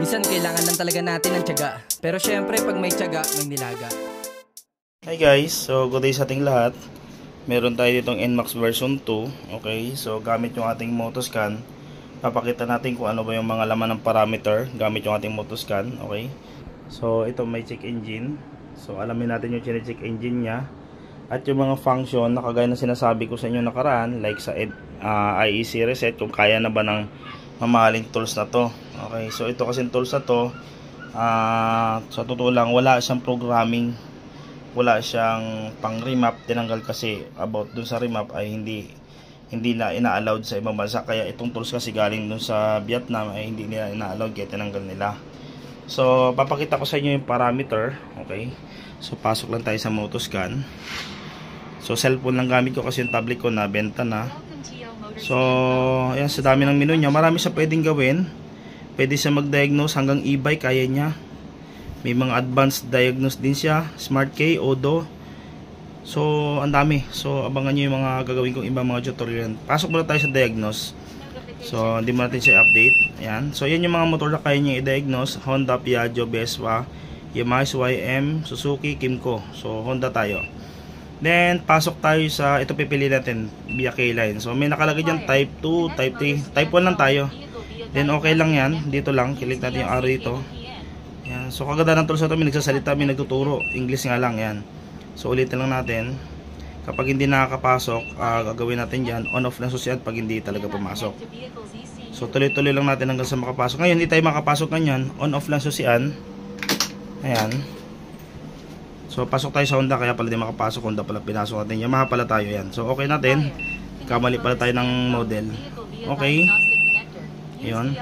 Minsan kailangan lang talaga natin ng tiyaga. Pero syempre pag may tiyaga, may nilaga. Hi guys, so good day sa ating lahat. Meron tayo ditong NMAX version 2. Okay, so gamit yung ating Motoscan, papakita natin kung ano ba yung mga laman ng parameter gamit yung ating Motoscan. Okay, so ito may check engine. So alamin natin yung check engine nya at yung mga function na kagaya na sinasabi ko sa inyo nakaraan, like sa IEC reset, kung kaya na ba ng mamahaling tools na to. Okay, so ito kasi tools na to, sa totoo lang wala siyang programming, wala siyang pang remap. Tinanggal kasi about dun sa remap ay hindi na ina-allowed sa ibang bansa, kaya itong tools kasi galing dun sa Vietnam ay hindi nila ina-allowed kaya tinanggal nila. So papakita ko sa inyo yung parameter. Okay, so pasok lang tayo sa Motoscan. So cellphone lang gamit ko kasi yung tablet ko na benta na. So ayan, sa dami ng menu nya, marami siya pwedeng gawin. Pwede siya mag-diagnose hanggang e-bike, kaya niya. May mga advanced diagnose din siya, Smart K, Odo. So ang dami. So abangan nyo yung mga gagawin kong ibang mga tutorial. Pasok muna tayo sa diagnose. So hindi mo natin siya update. Ayan. So yan yung mga motor na kaya niya i-diagnose: Honda, Piaggio, Vespa, Yamaha, YM, Suzuki, Kimco. So Honda tayo. Then pasok tayo sa, ito pipili natin via K-line. So may nakalagay dyan type 2, type 3, type 1 lang tayo. Then okay lang yan, dito lang, click natin yung arrow dito. Yan. So kaganda ng tools na ito, may nagsasalita, may nagtuturo, English nga lang yan. So ulitin lang natin. Kapag hindi nakakapasok, gagawin natin dyan, on off lang susian pag hindi talaga pumasok. So tuloy-tuloy lang natin hanggang sa makapasok. Ngayon hindi tayo makapasok ganyan, on off lang susian. Ayan. So pasok tayo sa Honda, kaya pala di makapasok. Honda pala pinasok natin, Yamaha pala tayo. Yan. So okay natin, kamali pala tayo ng model. Okay. Yun.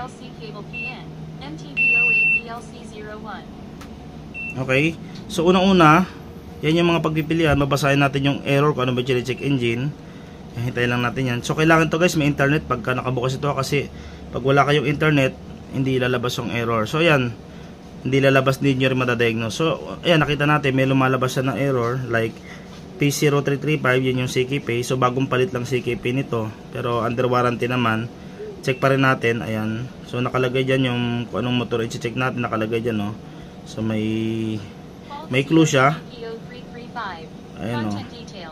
Okay. So unang-una, yan yung mga pagpipilian. Mabasahin natin yung error kung ano ba yung check engine. Hintayin lang natin yan. So kailangan to guys may internet pagka nakabukas ito, kasi pag wala kayong internet hindi lalabas yung error. So yan, hindi lalabas, din nyo rin madadiagnose. So ayan, nakita natin may lumalabas na ng error like P0335, yan yung CKP. So bagong palit lang CKP nito, pero under warranty naman. Check pa rin natin. Ayan, so nakalagay dyan yung kung anong motor i-check natin, nakalagay dyan, no? So may clue siya. Ayan, no?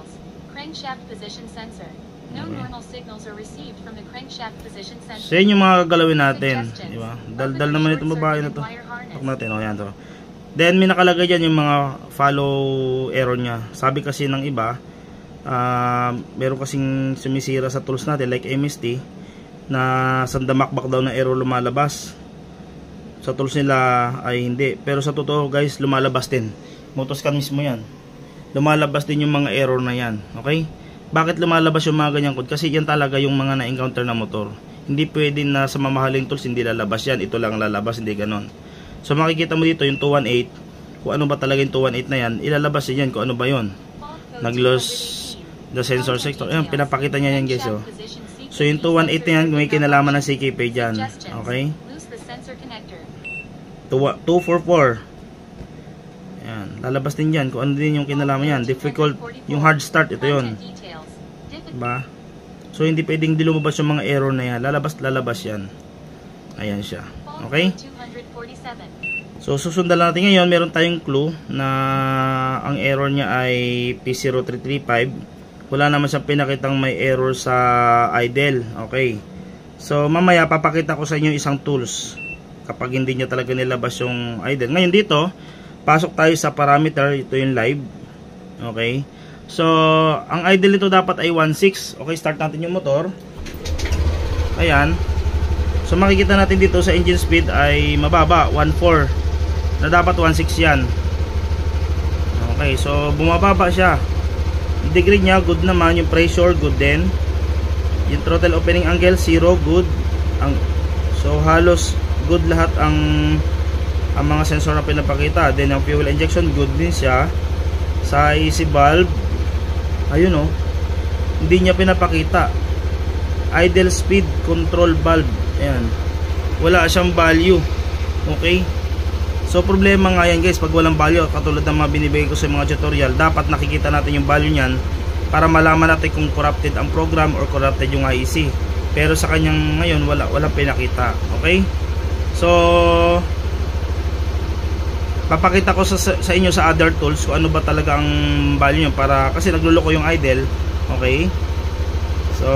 So yan yung mga gagalawin natin, diba? Dal naman itong babae na to. Tok natin, o yan to. Then may nakalagay dyan yung mga follow error nya. Sabi kasi ng iba, meron kasing sumisira sa tools natin like MST, na sandamakbak daw na error lumalabas. Sa tools nila ay hindi, pero sa totoo guys lumalabas din. Motoscan mismo yan, lumalabas din yung mga error na yan. Okay, bakit lumalabas yung mga ganyang code? Kasi yan talaga yung mga na-encounter na motor. Hindi pwede na sa mamahaling tools hindi lalabas yan, ito lang lalabas, hindi ganon. So makikita mo dito yung 218, kung ano ba talaga yung 218 na yan, ilalabas yan kung ano ba yun. Nag-loss the sensor sector. Ayan, pinapakita niya yan guys, oh. So yung 218 na yan, may kinalaman ng CKP dyan. Okay, 244. Ayan, lalabas din dyan kung ano din yung kinalaman yan. Difficult, yung hard start, ito yun, diba? So hindi pwedeng di lumabas yung mga error na yan, lalabas yan. Ayan siya. Okay, so susundan natin ngayon. Meron tayong clue na ang error niya ay P0335. Wala naman siyang pinakitang may error sa idle. Okay, so mamaya papakita ko sa inyo isang tools kapag hindi niya talaga nilabas yung idle. Ngayon dito, pasok tayo sa parameter. Ito yung live. Okay, so ang idle nito dapat ay 1.6. Okay, start natin yung motor. Ayan, so makikita natin dito sa engine speed ay mababa, 1.4, na dapat 1.6 yan. Okay, so bumababa siya. Degree niya good naman, yung pressure good din, yung throttle opening angle 0 good. So halos good lahat ang mga sensor na pinapakita. Then ang fuel injection good din siya. Sa IEC valve, ayun, oh, hindi niya pinapakita. Idle speed control valve, ayan, wala siyang value. Okay, so problema nga yan guys pag walang value, katulad ng mga binibigay ko sa mga tutorial. Dapat nakikita natin yung value nyan para malaman natin kung corrupted ang program or corrupted yung IEC. Pero sa kanyang ngayon walang pinakita. Okay, so papakita ko sa inyo sa other tools kung ano ba talaga ang value nyo, para kasi nagluloko yung idle. Okay, so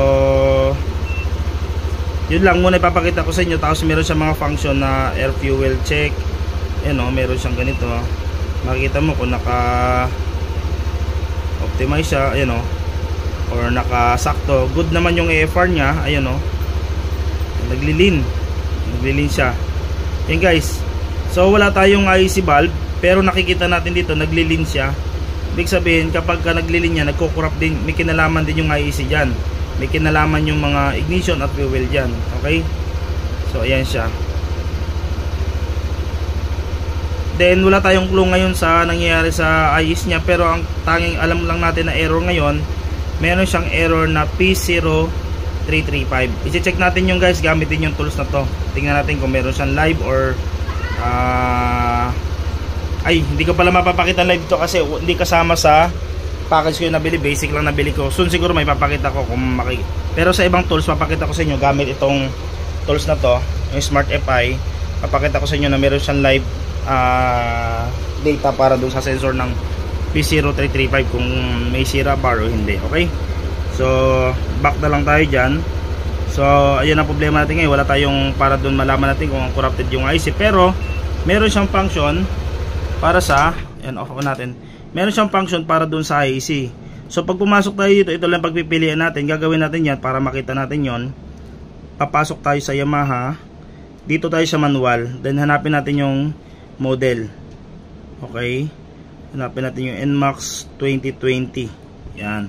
yun lang muna ipapakita ko sa inyo. Tapos meron siyang mga function na air fuel check. Ayan o, meron siyang ganito. Makikita mo kung naka optimize siya, ayan o, or nakasakto. Good naman yung AFR nya, ayan o, naglilin siya. Yan guys, so wala tayong IEC valve, pero nakikita natin dito naglilin siya. Ibig sabihin kapag ka naglilin niya, nagko-corrupt din, may kinalaman din yung IEC dyan, may kinalaman yung mga ignition at fuel dyan. Okay, so ayan siya. Then wala tayong clue ngayon sa nangyayari sa IEC niya, pero ang tanging alam lang natin na error ngayon, meron siyang error na P0335. I-check natin yung guys, gamitin yung tools na to. Tingnan natin kung meron siyang live or ay, hindi ko pala mapapakita live to kasi hindi kasama sa package ko yung nabili. Basic lang nabili ko. Soon siguro may papakita ko kung pero sa ibang tools papakita ko sa inyo gamit itong tools na to, yung Smart FI. Papakita ko sa inyo na meron siyang live data para doon sa sensor ng P0335 kung may sira bar o hindi. Okay, so back na lang tayo dyan. So ayun ang problema natin ngayon, wala tayong para doon malaman natin kung corrupted yung IC, pero meron siyang function para sa, yan, off ako natin, meron siyang function para doon sa IC. So pag pumasok tayo dito, ito lang pagpipilian natin. Gagawin natin yan para makita natin yon. Papasok tayo sa Yamaha, dito tayo sa manual, then hanapin natin yung model. Okay, hanapin natin yung NMAX 2020. Yan.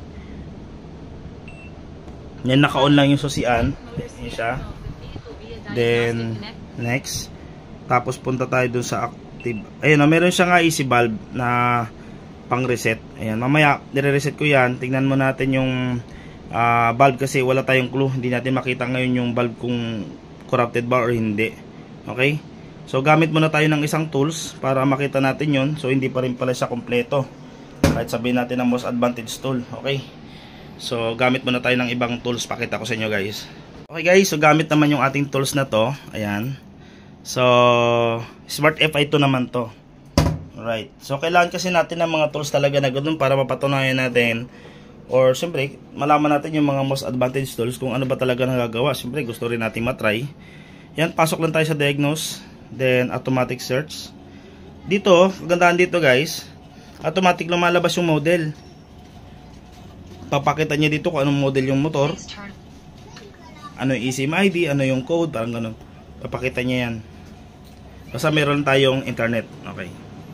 Yan, naka-on lang yung susian. Yan siya. Then next, tapos punta tayo dun sa active. Ayun, meron siyang IEC valve na pang reset. Ayan, mamaya nire-reset ko yan. Tingnan mo natin yung valve kasi wala tayong clue. Hindi natin makita ngayon yung valve kung corrupted ba or hindi. Okay, so gamit muna tayo ng isang tools para makita natin yon. So hindi pa rin pala siya kompleto kahit sabihin natin ang most advantage tool. Okay, so gamit muna tayo ng ibang tools. Pakita ko sa inyo guys. Okay guys, so gamit naman yung ating tools na to. Ayan, so Smart FI to naman to. Alright, so kailangan kasi natin ng mga tools talaga na ganoon para mapatunayan natin, or siyempre malaman natin yung mga most advantage tools kung ano ba talaga nagagawa. Siyempre gusto rin natin matry. Yan, pasok lang tayo sa diagnose, then automatic search. Dito, kagandahan dito guys, automatic lumalabas yung model. Papakita niya dito kung anong model yung motor, ano yung eSIM ID, ano yung code, parang ganun. Papakita niya yan. Basta meron tayong internet. Okay,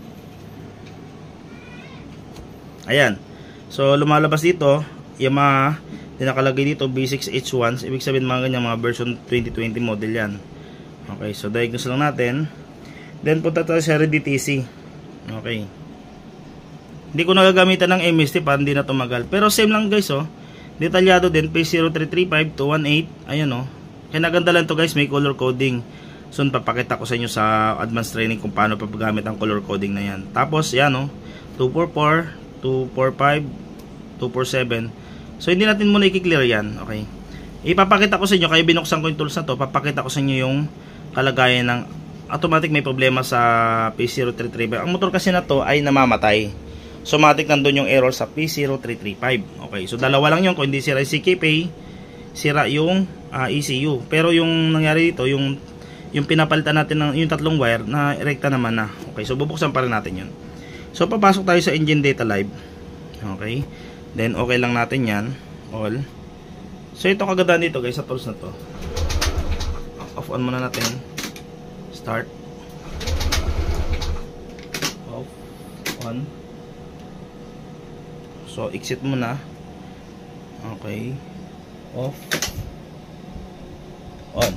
ayan, so lumalabas dito Yamaha, nakalagay dito B6H1, ibig sabihin mga ganyan, mga version 2020 model yan. Okay, so diagnose lang natin, then punta tayo sa RDTC. Okay, hindi ko nagagamitan ng MST para hindi na tumagal, pero same lang guys. Oh, detalyado din, P0335 218. Ayan oh, kinaganda lang to guys, may color coding. Soon papakita ko sa inyo sa advanced training kung paano papagamit ang color coding na yan. Tapos yan oh, 244, 245, 247. So hindi natin muna i-clear yan. Okay, ipapakita ko sa inyo, kaya binuksan ko yung tools na to. Papakita ko sa inyo yung kalagayan ng automatic may problema sa P0335. Ang motor kasi na to ay namamatay. So matik nandun yung error sa P0335. Okay, so dalawa lang yun. Kung hindi sira yung CKP, sira yung ECU. Pero yung nangyari dito, yung pinapalitan natin ng yung tatlong wire na rekta naman na. Okay, so bubuksan pa rin natin yun. So papasok tayo sa engine data live. Okay, then okay lang natin yan, all. So ito kagandahan dito guys sa tools na to. Off on muna natin. Start, off, on. So exit muna. Okay, off, on.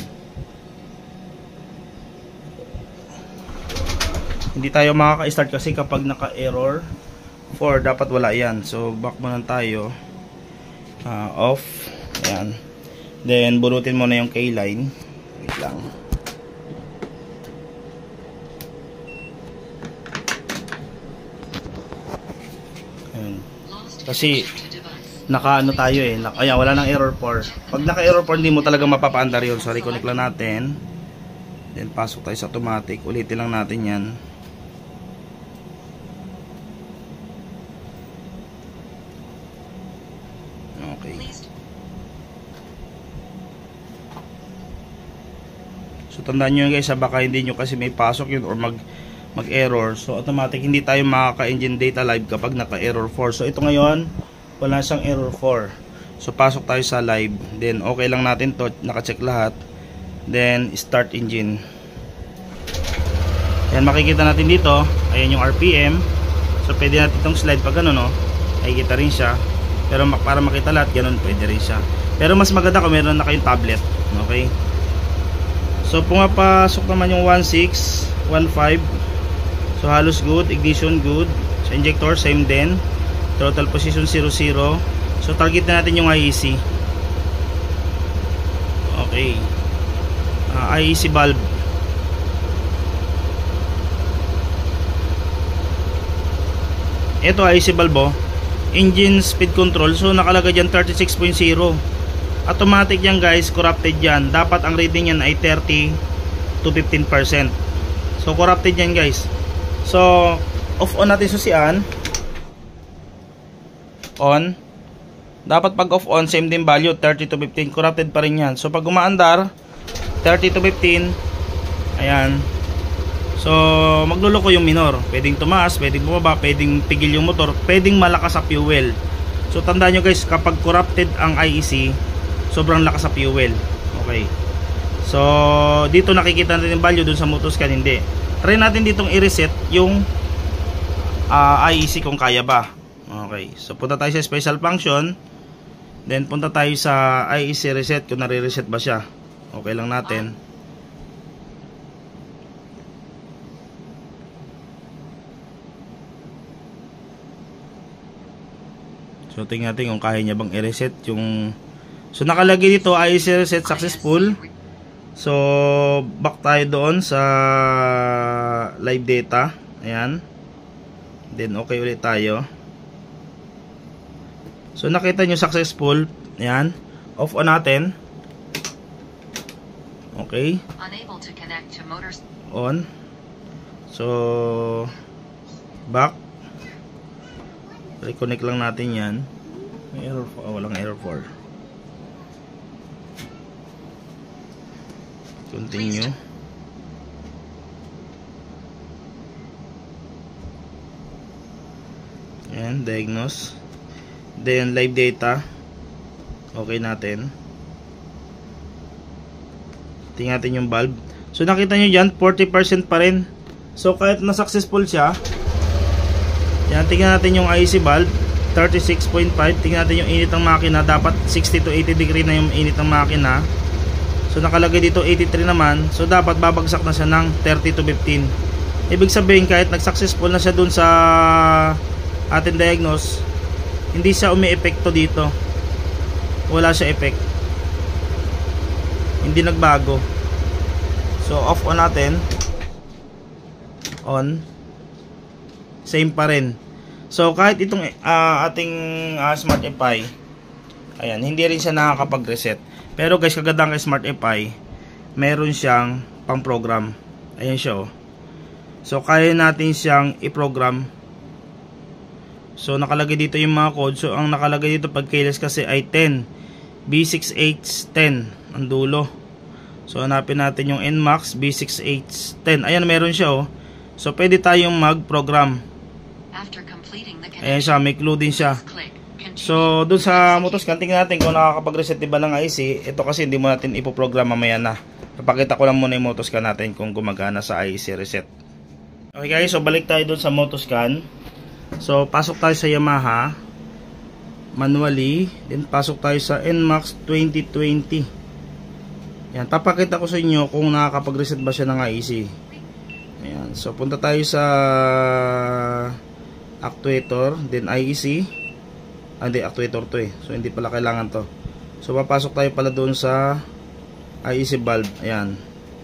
Hindi tayo makaka-start kasi kapag naka-error 4, dapat wala yan. So back muna tayo, off. Ayan, then bunutin mo na yung K-line. Wait lang. Ayan. Kasi naka-ano tayo eh, ayan, wala nang error 4. Pag naka-error 4 hindi mo talaga mapapaandar yun. So reconnect lang natin, then pasok tayo sa automatic. Ulitin lang natin yan. tandaan nyo guys, baka hindi nyo kasi may pasok yun or mag-error. So automatic hindi tayo makaka-engine data live kapag naka-error 4. So ito ngayon, wala siyang error 4. So pasok tayo sa live. Then okay lang natin to, naka-check lahat. Then start engine. Yan, makikita natin dito, ayan yung RPM. So pwede natin itong slide pag ano, no, makikita rin siya. Pero para makita lahat, ganun pwede rin siya. Pero mas maganda kung meron na kayong tablet. Okay. So pumapasok naman yung 16, 15. So halos good, ignition good. So injector same din. Throttle position 00. So target na natin yung IEC. Okay. IEC valve. Ito IEC valve, engine speed control. So nakalagay dyan 36.0. Automatic yan guys, corrupted yan. Dapat ang rating yan ay 30 to 15%. So corrupted yan guys. So off on natin susian. On. Dapat pag off on, same din value, 30 to 15. Corrupted pa rin yan. So pag umaandar, 30 to 15. Ayan. So magluloko yung minor. Pwedeng tumaas, pwedeng bumaba, pwedeng pigil yung motor, pwedeng malakas sa fuel. So tandaan nyo guys, kapag corrupted ang IEC, sobrang lakas sa fuel. Okay. So dito nakikita natin yung value, dun sa Motoscan hindi. Try natin ditong i-reset yung IEC kung kaya ba. Okay. So punta tayo sa special function. Then punta tayo sa IEC reset kung nare-reset ba siya. Okay lang natin. So tingnan natin kung kaya niya bang i-reset yung. So nakalagay dito IEC reset successful. So back tayo doon sa live data. Ayan. Then okay ulit tayo. So nakita nyo successful. Ayan. Off on natin. Okay. On. So back. Reconnect lang natin yan. May error, walang error 4. Continue. Ayan, diagnose. Then live data. Okay natin. Tingnan natin yung valve. So nakita nyo dyan, 40% pa rin. So kahit na successful siya, yan, tingnan natin yung IEC valve, 36.5. Tingnan natin yung init ng makina. Dapat 60 to 80 degree na yung init ng makina. So nakalagay dito 83 naman. So dapat babagsak na siya ng 30 to 15. Ibig sabihin kahit nag-successful na siya dun sa ating diagnose, hindi siya umi-epekto dito. Wala siya effect. Hindi nagbago. So off on natin. On. Same pa rin. So kahit itong ating Smart FI, ayan, hindi rin siya nakakapag-reset. Pero guys, kagandang Smart FI, meron siyang pang-program. Ayan siya, oh. So kaya natin siyang i-program. So nakalagay dito yung mga code. So ang nakalagay dito pag keyless kasi ay 10 B6810 ang dulo. So hanapin natin yung NMAX B6810. Ayan, meron siya, oh. So pwede tayong mag-program. Ayan siya, may clue din siya. So dun sa Motoscan, tingnan natin kung nakakapag-reset diba ng IEC. Ito kasi hindi mo natin ipoprogram mamaya na. Papakita ko lang muna yung Motoscan natin kung gumagana sa IEC reset. Okay guys, so balik tayo dun sa Motoscan. So pasok tayo sa Yamaha manually, then pasok tayo sa NMAX 2020. Yan, papakita ko sa inyo kung nakakapag-reset ba siya ng IEC. Ayan, so punta tayo sa actuator, then IEC. Hindi, actuator to eh. So hindi pala kailangan to. So papasok tayo pala doon sa IEC valve. Ayan.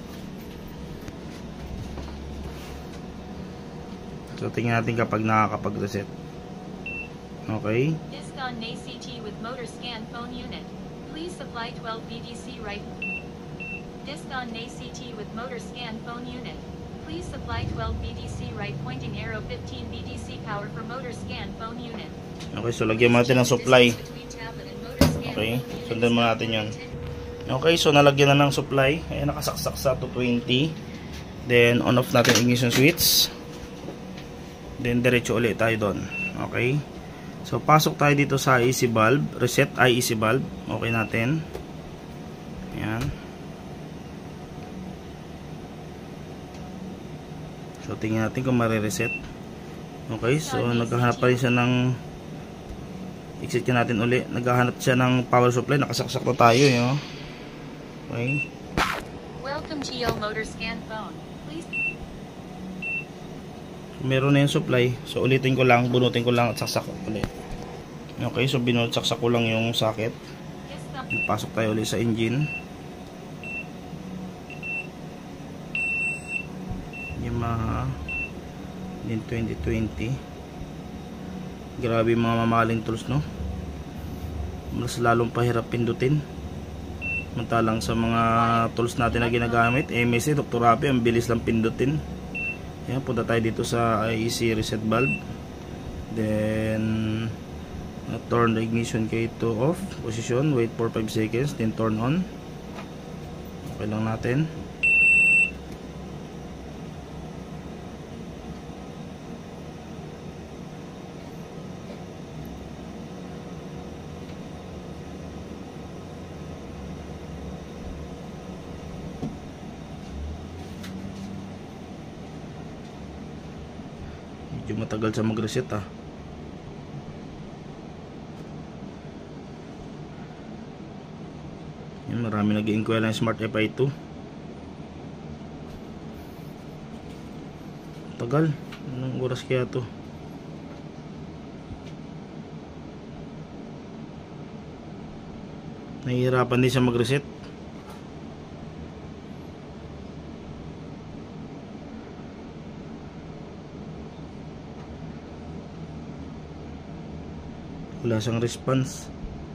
So tingnan natin kapag nakakapag-reset. Okay. Discon ACT with Motorscan phone unit. Please supply 12 BDC right. Discon ACT with Motorscan phone unit. Please supply 12 BDC right pointing arrow 15 BDC power for Motorscan phone unit. Okay, so lagyan natin ng supply. Okay, sundan mo natin yun. Okay, so nalagyan na ng supply. Ayan, nakasaksak sa 220. Then on off natin ignition switch. Then diretso ulit tayo doon. Okay. So pasok tayo dito sa IEC valve, reset IEC valve. Okay natin. Ayan. So tingnan natin kung mare-reset. Okay, so naghahanap pa rin siya ng exit natin uli. Naghahanap siya ng power supply. Nakasaksak na tayo, yun. Okay. Welcome to Yo Motor Scan Phone. Please. Meron na yung supply. So ulitin ko lang, bunutin ko lang at saksak ulit. Okay, so saksak ko lang yung socket. Pasok tayo ulit sa engine. Yamaha din 2020. Grabe yung mga mamahaling tools, no? Mas lalong pahirap pindutin. Mantalang sa mga tools natin na ginagamit, MSC, Dr. Rapi, ang bilis lang pindutin. Ayan, punta tayo dito sa IEC reset valve. Then turn the ignition key to off position, wait for 5 seconds, then turn on. Okay lang natin. Medyo matagal sa mag-reset, ah. Yan, marami nag-i-inquire ng Smart FI2. Tagal. Anong oras kaya to? Nahihirapan din siya mag-reset. Wala siyang response.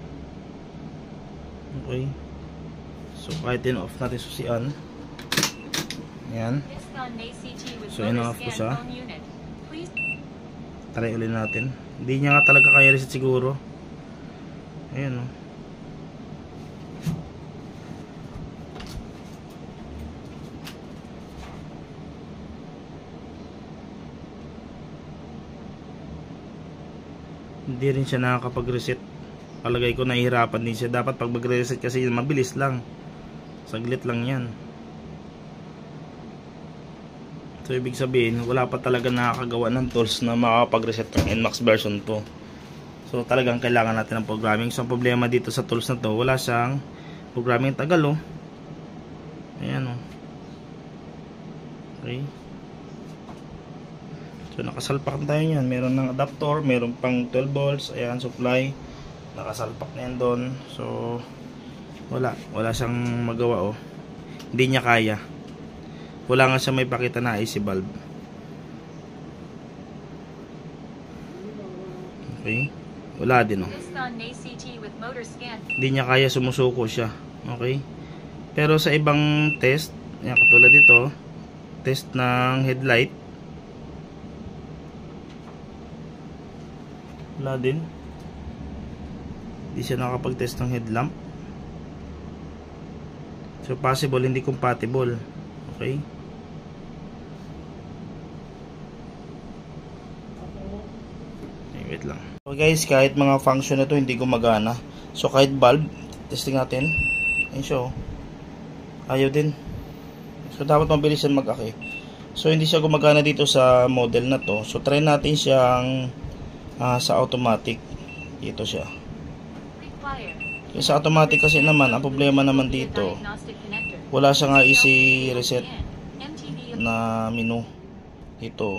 Okay. So kahit in off natin susian. Ayan. So in off ko siya. Try ulit natin. Hindi niya nga talaga kaya reset siguro. Ayan, oh. Hindi rin siya nakakapag-reset. Palagay ko nahihirapan din siya. Dapat pag mag-reset kasi mabilis lang. Saglit lang yan. So ibig sabihin, wala pa talaga nakakagawa ng tools na makakapag-reset ng NMAX version 2. So talagang kailangan natin ng programming. So ang problema dito sa tools na to, wala siyang programming. Tagal, oh. Ayan, oh. Okay. So nakasalpak tayo yan. Meron ng adapter, meron pang 12 volts. Ayan, supply. Nakasalpak na yan doon. So wala siyang magawa, oh. Hindi niya kaya. Wala nga siya may pakita na IC valve. Okay. Wala din, oh. Hindi niya kaya, sumusuko siya. Okay. Pero sa ibang test, yan, katulad dito, test ng headlight, wala din. Hindi siya nakapag-test ng headlamp. So possible hindi compatible. Okay. Wait lang. So guys, kahit mga function na to hindi gumagana. So kahit valve, testing natin. Ayun siya, oh. Ayaw din. So dapat mabilis yan mag-aki. So hindi siya gumagana dito sa model na to. So try natin siyang sa automatic. Dito siya. Yung sa automatic kasi naman, ang problema naman dito, wala siya nga easy reset na menu dito.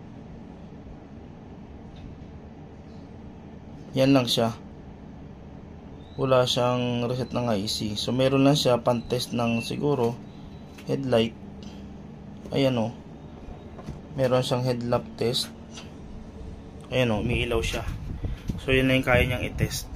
Yan lang siya. Wala siyang reset ng IC. So meron lang siya pan-test ng siguro headlight. Ayan, oh. Meron siyang headlamp test. Ayan, oh, may ilaw siya. So yun na yung kaya niyang i-test.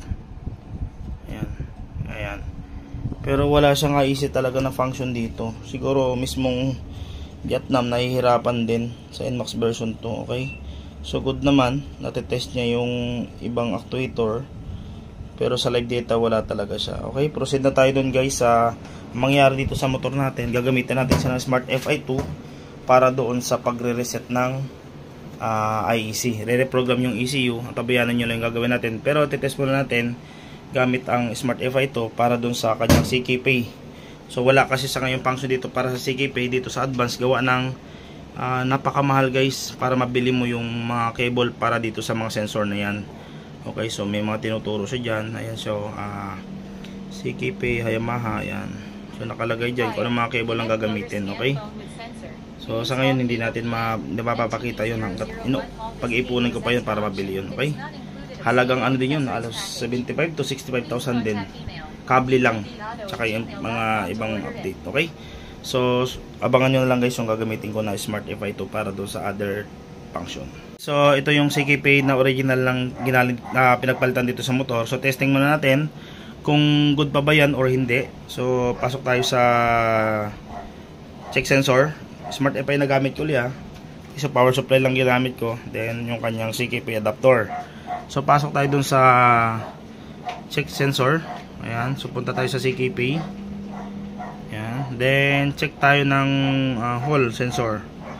Ayan. Pero wala siyang IC talaga na function dito. Siguro mismong Vietnam nahihirapan din sa NMAX version 2. Okay. So good naman, natetest niya yung ibang actuator. Pero sa live data wala talaga siya. Okay, proceed na tayo dun guys sa mangyari dito sa motor natin. Gagamitin natin siya ng Smart FI2 para doon sa pagre-reset ng IEC. Re-reprogram yung ECU. Ang tabayanan nyo lang yung gagawin natin. Pero titest muna natin gamit ang Smart FI2 para doon sa kanyang CKP. So wala kasi sa ngayong function dito para sa CKP. Dito sa advance gawa ng napakamahal guys para mabili mo yung mga cable para dito sa mga sensor na yan. Okay, so may mga tinuturo siya dyan. Ayan, so CKP, Yamaha, ayan. So nakalagay dyan kung ano mga cable ang gagamitin. Okay, so sa ngayon hindi natin mapapakita yun hanggat pag-ipunin ko pa yun para mabili yun. Okay, halagang ano din yun, alos 75 to 65,000 din. Kable lang, tsaka yung mga ibang update. Okay, so abangan nyo na lang guys yung gagamitin ko na Smart FI2 para doon sa other function. So ito yung CKP na original lang pinagpalitan dito sa motor. So testing muna natin kung good pa ba yan or hindi. So pasok tayo sa check sensor. Smart FI na gamit ko ulit, isa power supply lang ginamit ko, then yung kanyang CKP adapter. So pasok tayo dun sa check sensor. Ayan, so punta tayo sa CKP. Ayan, then check tayo ng hall sensor.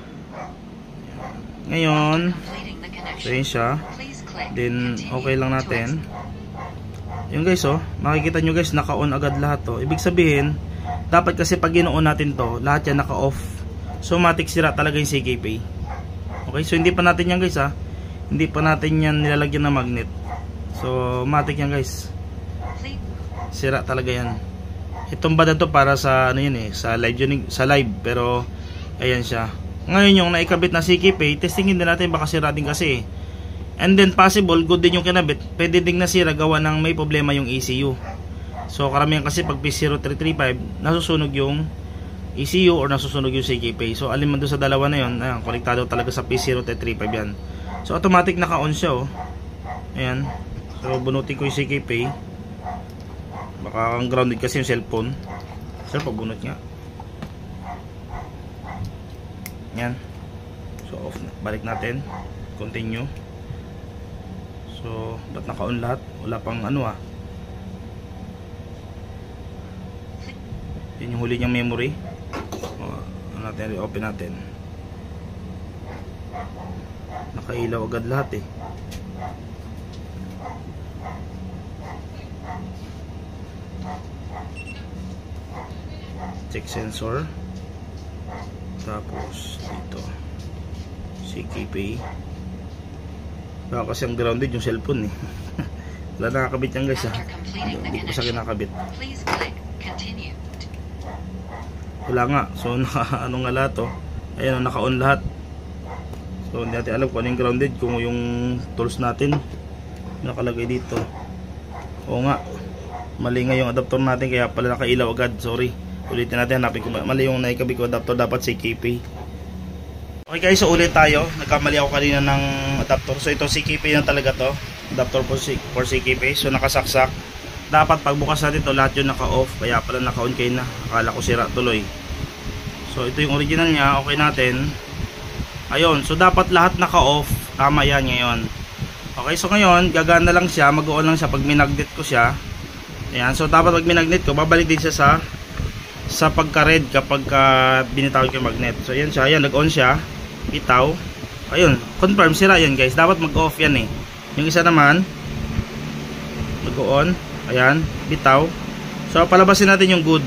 Ngayon, so yun siya. Then okay lang natin. Yung guys, makikita nyo guys, naka-on agad lahat to. Ibig sabihin, dapat kasi pag ginoon natin to, lahat yan naka-off. So matik sira talaga yung CKP. Okay, so hindi pa natin yan guys, hindi pa natin yan nilalagyan ng magnet. So matik yan guys, sira talaga yan. Itong bada to para sa ano yun sa live, pero ayan siya. Ngayon yung naikabit na CKP, testingin din natin, baka sira din kasi. And then possible, good din yung kinabit, pwede din nasira gawa ng may problema yung ECU. So karamihan kasi pag P0335, nasusunog yung ECU or nasusunog yung CKP. So alin man doon sa dalawa na yun, ayan, konektado talaga sa P0335 yan. So automatic naka-on siya, ayan. So bunutin ko yung CKP. Baka ang grounded kasi yung cellphone. Sir, pabunot nga. Yan. So off na. Balik natin. Continue. So ba't naka-on lahat? Wala pang ano Yan yung huli niyang memory. Ano natin, re-open natin. Nakailaw agad lahat Check sensor. Tapos dito CKP. Baka kasi ang grounded yung cellphone wala nakakabit yan guys hindi ko pa sa kinakabit. Wala nga. So ano nga lahat ayan, naka-on lahat. So hindi natin alam kung ano yung grounded, kung yung tools natin nakalagay dito. Oo nga, mali nga yung adapter natin, kaya pala nakailaw agad. Sorry, ulitin natin, hanapin ko. Mali yung naikabit ko adapter, dapat CKP. Okay guys, so ulit tayo. Nagkamali ako kanina ng adapter. So ito CKP na talaga to, adapter for CKP. So nakasaksak. Dapat pagbukas natin to, lahat yun naka-off, kaya pala naka-on kayo na. Akala ko sira tuloy. So ito yung original nya, okay natin. Ayun, so dapat lahat naka-off. Tama yan ngayon. Okay, so ngayon gagana lang siya, mag-on lang siya pag minagnet ko siya. Ayan, so dapat pag minagnet ko, babalik din siya sa pagka-red kapag binitawid ko yung magnet. So ayan siya, ayan, nag-on siya, bitaw. Ayun, confirm, sira yan guys. Dapat mag-off yan Yung isa naman mag-on, ayan, bitaw. So palabasin natin yung good.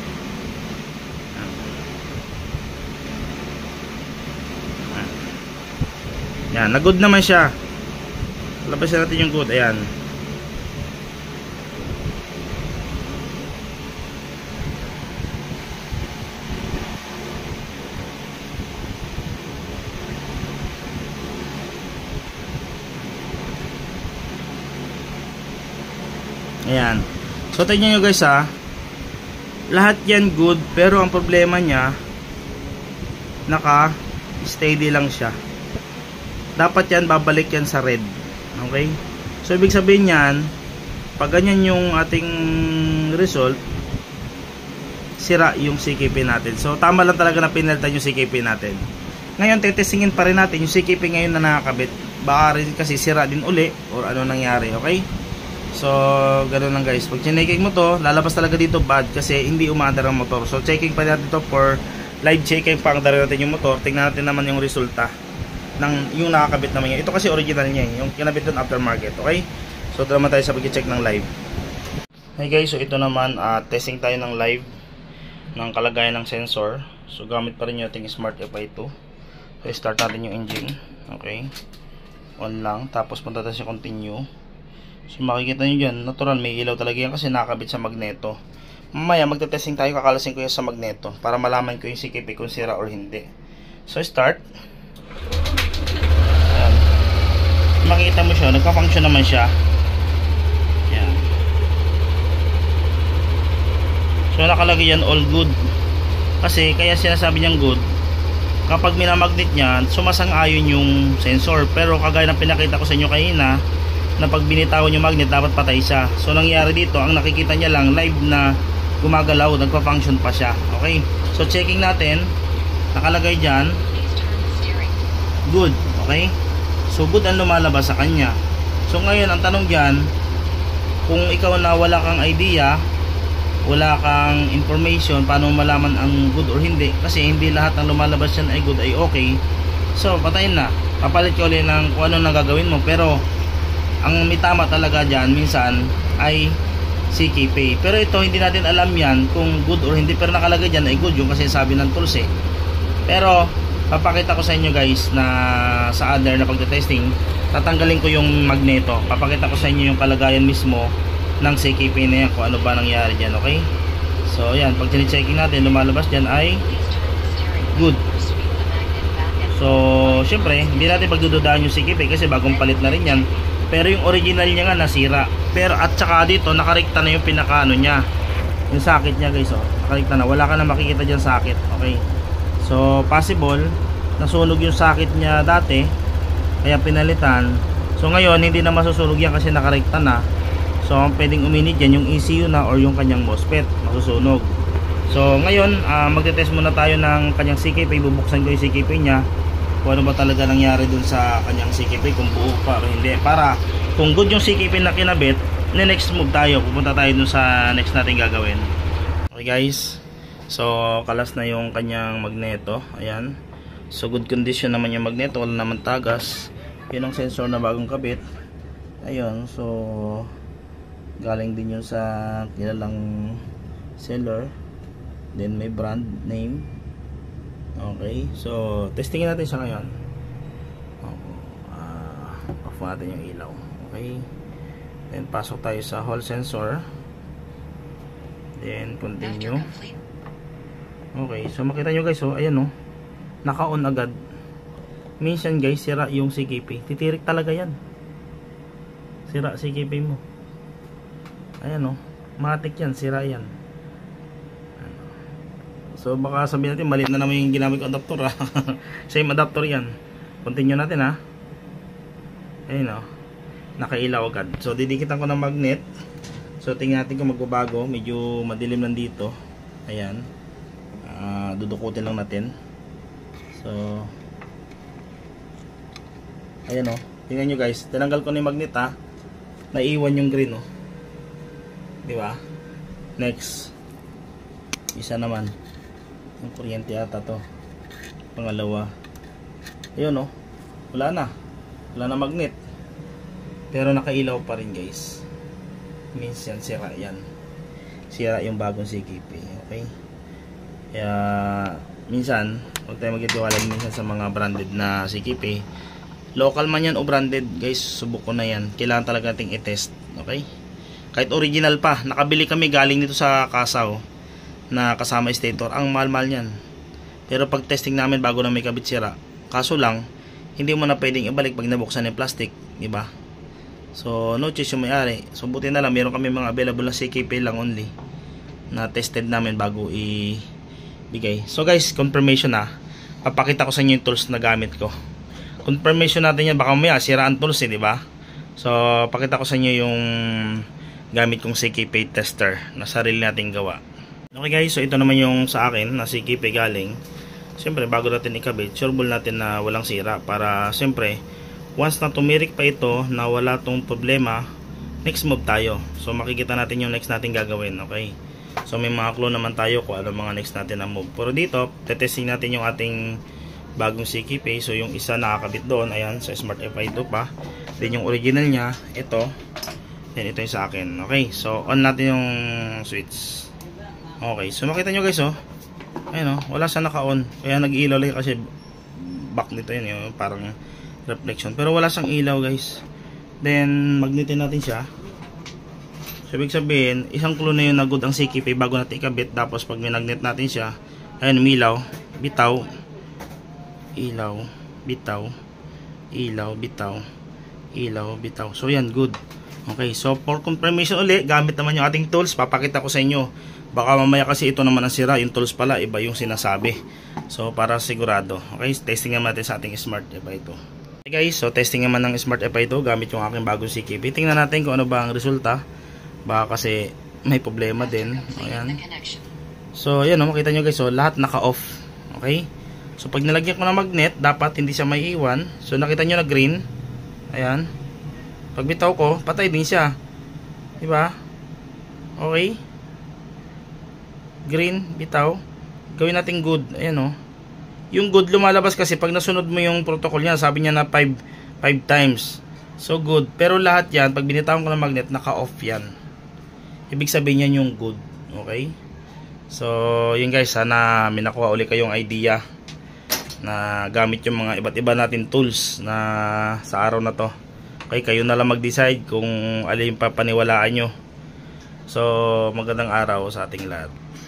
Yan, nag-good naman siya. Palabasin natin yung good, ayan. Ayan. So tingnan nyo guys lahat yan good, pero ang problema nya naka steady lang siya. Dapat yan babalik yan sa red. Okay? So ibig sabihin yan, pag ganyan yung ating result, sira yung CKP natin. So tama lang talaga na pinalitan yung CKP natin. Ngayon tetestingin pa rin natin yung CKP ngayon na nakakabit. Baka rin kasi sira din uli or ano nangyari. Okay? So, ganoon lang guys. Pag checking mo to, lalabas talaga dito bad kasi hindi umaandar ang motor. So, checking pa natin to for live checking. Paandar natin yung motor. Tingnan natin naman yung resulta ng yung nakakabit naman yan. Ito kasi original niya, yung kinabit doon aftermarket. Okay? So, ito naman tayo sa pag-check ng live. Hey guys, so ito naman, testing tayo ng live ng kalagayan ng sensor. So, gamit pa rin yung ating Smart FI2. So, start natin yung engine. Okay? On lang. Tapos, punta tayo sa continue. So makikita nyo dyan, natural may ilaw talaga yan kasi nakakabit sa magneto. Mamaya magte-testing tayo, kakalasin ko yan sa magneto para malaman ko yung CKP kung sira or hindi. So start. Ayan. Makikita mo siya, nagka-function naman siya. Ayan. So nakalagay yan all good. Kasi kaya sinasabi niyang good, kapag minamagnet niyan, sumasang-ayon yung sensor. Pero kagaya ng pinakita ko sa inyo kanina, na pag binitawan yung magnet dapat patay siya. So nangyari dito, ang nakikita niya lang live na gumagalaw, nagpa-function pa siya. Okay, so checking natin, nakalagay dyan good. Okay, so good ang lumalabas sa kanya. So ngayon ang tanong dyan, kung ikaw na wala kang idea, wala kang information paano malaman ang good or hindi, kasi hindi lahat ng lumalabas dyan ay good ay okay, so patayin na, papalit ko ulit ng kung ano nang gagawin mo. Pero ang may tama talaga dyan minsan ay CKP. Pero ito hindi natin alam yan kung good or hindi, pero nakalagay dyan ay good yung kasi sabi ng tools eh. Pero papakita ko sa inyo guys na sa other na pagte-testing, tatanggalin ko yung magneto, papakita ko sa inyo yung kalagayan mismo ng CKP na yan, kung ano ba nangyari dyan. Okay, so yan, pag checking natin lumalabas dyan ay good. So syempre hindi natin pagdududahan yung CKP kasi bagong palit na rin yan. Pero yung original niya nga nasira. Pero at saka dito nakarekta na yung pinakaano niya, yung socket niya guys. Oh, nakarekta na, wala ka na makikita dyan socket. Okay, so possible nasunog yung socket niya dati kaya pinalitan. So ngayon hindi na masusunog yan kasi nakarekta na. So ang pwedeng uminit dyan yung ECU na or yung kanyang MOSFET, masusunog. So ngayon magte-test muna tayo ng kanyang CKP. Bubuksan ko yung CKP niya kung ano ba talaga nangyari dun sa kanyang CKP, kung buo pa o hindi, para kung good yung CKP na kinabit, next move tayo, pupunta tayo dun sa next natin gagawin. Okay guys, so kalas na yung kanyang magneto. Ayan, so good condition naman yung magneto, wala naman tagas. Yun ang sensor na bagong kabit. Ayun, so galing din yun sa kilalang seller, then may brand name. Okay, so testingin natin siya ngayon. Off natin yung ilaw. Okay, then pasok tayo sa hall sensor, then continue. Okay, so makita nyo guys, so ayan, naka-on agad. Minsan guys sira yung CKP, titirik talaga yan, sira CKP mo. Ayan, matik yan, sira yan. So baka sabihin natin mali na naman yung ginamit ko adapter ha. Same adapter yan. Continue natin ha. Ayun nakailaw agad. So didikitan ko ng magnet. So tingnan natin kung magbabago. Medyo madilim lang dito. Ayan, dudukutin lang natin. So ayan tingnan nyo guys, tinanggal ko na yung magnet ha. Naiwan yung green diba? Next, isa naman yung kuryente ata to, pangalawa. Ayun wala na magnet, pero nakailaw pa rin guys. Minsan sira yan, sira yung bagong CKP. Okay, kaya minsan huwag tayo magtitiwala minsan sa mga branded na CKP, local man yan o branded guys. Subok ko na yan, kailangan talaga nating i-test. Okay, kahit original pa, nakabili kami galing dito sa Kasaw na kasama stator, ang mahal-mahal yan. Pero pag testing namin bago na may kabit sira, kaso lang hindi mo na pwedeng ibalik pag nabuksan yung plastic, diba? So no choice yung may-ari. So buti na lang meron kami mga available na CKP lang only na tested namin bago ibigay. So guys, confirmation papakita ko sa inyo yung tools na gamit ko. Confirmation natin yan, baka mamaya siraan tools diba? So pakita ko sa inyo yung gamit kong CKP tester na sarili nating gawa. Okay guys, so ito naman yung sa akin na CKP galing. Siyempre bago natin ikabit, sureball natin na walang sira, para siyempre once na tumirik pa ito na wala tong problema next move tayo. So makikita natin yung next natin gagawin, okay? So may mga clue naman tayo kung ano mga next natin na move. Pero dito, tetesting natin yung ating bagong CKP. So yung isa nakakabit doon, ayan, sa Smart FI 2 pa. Then yung original niya, ito. Then ito yung sa akin. Okay, so on natin yung switch. Okay, so makita nyo guys, oh. Ayun, oh, wala siya naka-on. Kaya nag-ilaw lang kasi back nito yun, yung parang reflection. Pero wala siyang ilaw guys. Then magnetin natin siya. So ibig sabihin, isang clue na yun na good ang CKP bago natin ikabit. Tapos pag minagnet natin siya, ayun, umilaw, bitaw, ilaw, bitaw, ilaw, bitaw, ilaw, bitaw. So yan, good. Okay, so for confirmation uli, gamit naman yung ating tools. Papakita ko sa inyo. Baka mamaya kasi ito naman ang sira. Yung tools pala, iba yung sinasabi. So para sigurado. Okay, testing naman natin sa ating Smart FI 2. Okay guys, so testing naman ng Smart FI 2 gamit yung aking bagong CKP. Tingnan natin kung ano ba ang resulta. Baka kasi may problema din. Ayan. So ayan, makita nyo guys, so lahat naka-off. Okay, so pag nilagyan ko ng magnet, dapat hindi siya may iwan. So nakita nyo na green. Ayan. Pag bitaw ko, patay din siya. Diba? Okay. Green, bitaw. Gawin natin good. Ayan, oh. Yung good lumalabas kasi pag nasunod mo yung protocol niya, sabi niya na 5 times. So good. Pero lahat yan, pag binitawan ko ng magnet, naka-off yan. Ibig sabihin yan yung good. Okay? So, yun guys, sana may nakuha uli kayong idea na gamit yung mga iba't iba natin tools na sa araw na to. Okay, kayo na lang mag-decide kung alin yung papaniwalaan nyo. So, magandang araw sa ating lahat.